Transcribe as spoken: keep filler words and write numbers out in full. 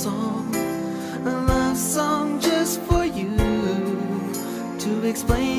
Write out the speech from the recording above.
song, a love song just for you, to explain